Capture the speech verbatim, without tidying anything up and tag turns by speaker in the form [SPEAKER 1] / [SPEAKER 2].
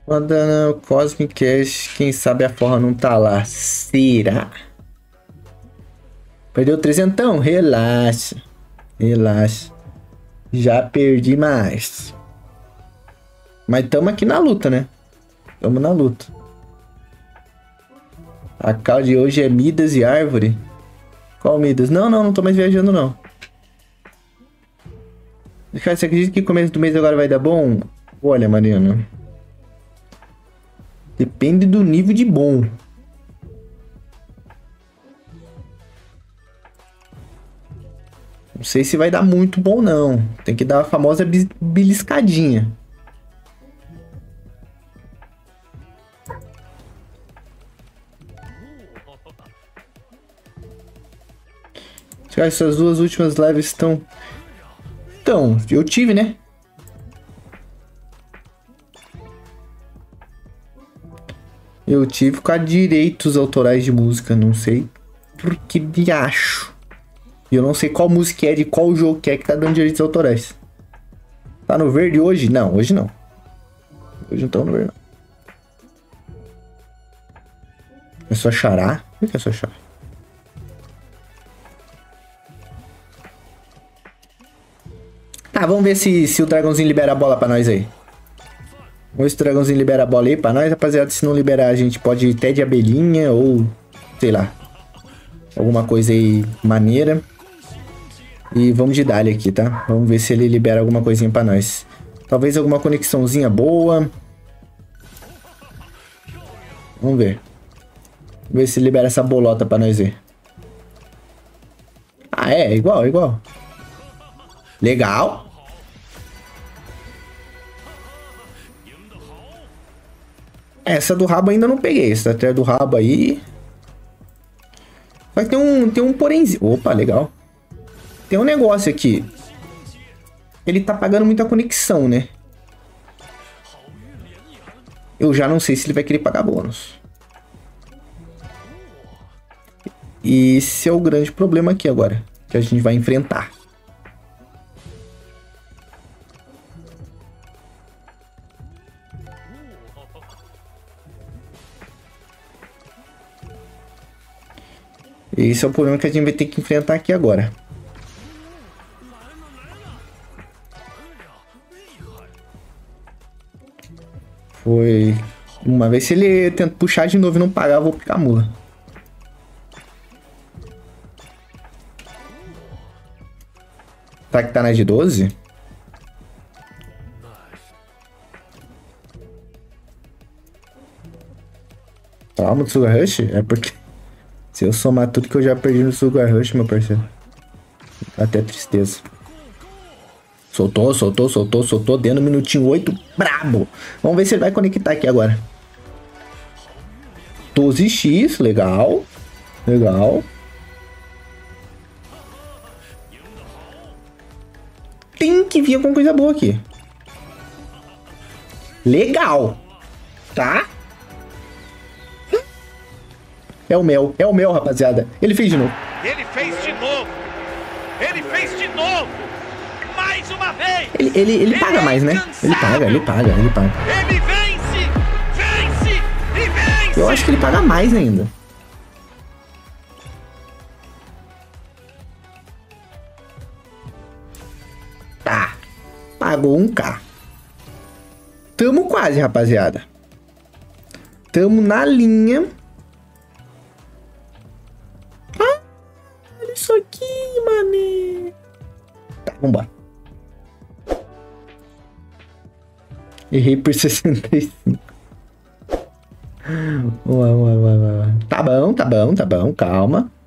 [SPEAKER 1] Mandando Cosmic Cash, quem sabe a forra não tá lá. Será? Perdeu trezentão? Relaxa. Relaxa. Já perdi mais. Mas tamo aqui na luta, né? Tamo na luta. A cal de hoje é Midas e Árvore. Qual Midas? Não, não, não tô mais viajando, não. Cara, você acredita que começo do mês agora vai dar bom? Olha, Mariana. Depende do nível de bom. Não sei se vai dar muito bom, não. Tem que dar a famosa beliscadinha. Essas duas últimas lives estão... Então, eu tive, né? Eu tive com a direitos autorais de música. Não sei por que me acho. E eu não sei qual música é, de qual jogo que é que tá dando direitos autorais. Tá no verde hoje? Não, hoje não. Hoje não tá no verde, não. É só Xará? O que é só Xará? Tá, vamos ver se, se o dragãozinho libera a bola pra nós aí. Vamos ver se o dragãozinho libera a bola aí pra nós, rapaziada. Se não liberar, a gente pode ir até de abelhinha ou... sei lá. Alguma coisa aí maneira. E vamos de dali aqui, tá? Vamos ver se ele libera alguma coisinha pra nós. Talvez alguma conexãozinha boa. Vamos ver. Vamos ver se libera essa bolota pra nós ver. Ah, é? Igual, igual. Legal. Essa do rabo ainda não peguei. Essa até do rabo aí. Só que tem um, tem um porémzinho. Opa, legal. Tem um negócio aqui. Ele tá pagando muita conexão, né? Eu já não sei se ele vai querer pagar bônus. E esse é o grande problema aqui agora. Que a gente vai enfrentar. Esse é o problema que a gente vai ter que enfrentar aqui agora. Foi... Uma vez se ele tenta puxar de novo e não pagar, eu vou picar a mula. Será que tá na de doze? Calma do Sugar Rush? É porque... Se eu somar tudo que eu já perdi no Sugar Rush, meu parceiro. Até tristeza. Soltou, soltou, soltou, soltou. Dentro do minutinho oito. Brabo. Vamos ver se ele vai conectar aqui agora. doze x. Legal. Legal. Tem que vir alguma coisa boa aqui. Legal. Tá? É o mel, é o mel, rapaziada. Ele fez de novo.
[SPEAKER 2] Ele fez de novo. Ele fez de novo. Mais uma vez.
[SPEAKER 1] Ele, ele, ele, ele paga é mais, né? Ele paga, ele paga, ele paga.
[SPEAKER 2] Ele vence, vence e vence.
[SPEAKER 1] Eu acho que ele paga mais ainda. Tá. Pagou um K. Tamo quase, rapaziada. Tamo na linha. Isso aqui, mané. Tá, vambora. Errei por sessenta e cinco. Ué, ué, ué, ué. Tá bom, tá bom, tá bom. Calma.